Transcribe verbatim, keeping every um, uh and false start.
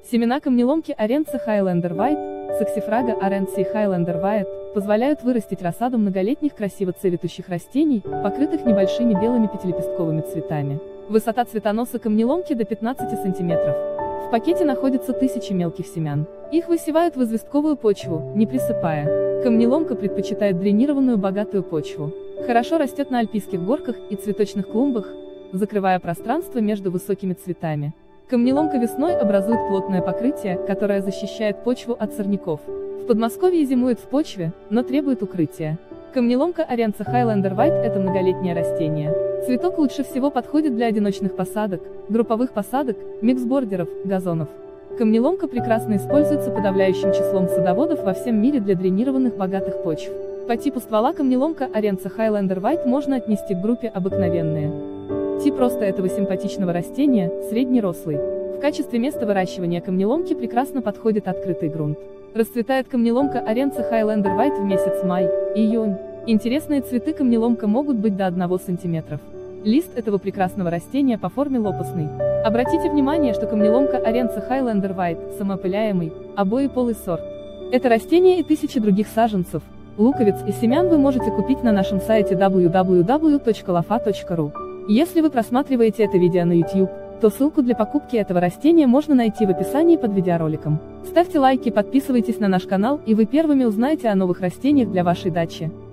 Семена камнеломки Аренца Highlander White, Саксифрага Аренци Highlander White, позволяют вырастить рассаду многолетних красиво цветущих растений, покрытых небольшими белыми пятилепестковыми цветами. Высота цветоноса камнеломки до пятнадцати сантиметров. В пакете находятся тысячи мелких семян. Их высевают в известковую почву, не присыпая. Камнеломка предпочитает дренированную богатую почву. Хорошо растет на альпийских горках и цветочных клумбах, закрывая пространство между высокими цветами. Камнеломка весной образует плотное покрытие, которое защищает почву от сорняков. В Подмосковье зимует в почве, но требует укрытия. Камнеломка Аренца Highlander White – это многолетнее растение. Цветок лучше всего подходит для одиночных посадок, групповых посадок, миксбордеров, газонов. Камнеломка прекрасно используется подавляющим числом садоводов во всем мире для дренированных богатых почв. По типу ствола камнеломка Аренца Highlander White можно отнести к группе обыкновенные. Тип роста этого симпатичного растения – среднерослый. В качестве места выращивания камнеломки прекрасно подходит открытый грунт. Расцветает камнеломка Аренца Highlander White в месяц май-июнь. Интересные цветы камнеломка могут быть до одного сантиметра. Лист этого прекрасного растения по форме лопастный. Обратите внимание, что камнеломка Аренца Highlander White – самоопыляемый, обоеполый сорт. Это растение и тысячи других саженцев, луковиц и семян вы можете купить на нашем сайте дабл ю дабл ю дабл ю точка лофа точка ру. Если вы просматриваете это видео на YouTube, то ссылку для покупки этого растения можно найти в описании под видеороликом. Ставьте лайки, подписывайтесь на наш канал, и вы первыми узнаете о новых растениях для вашей дачи.